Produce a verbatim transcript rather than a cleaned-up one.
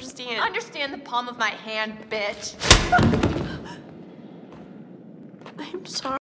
understand. Understand the palm of my hand, bitch. I'm sorry.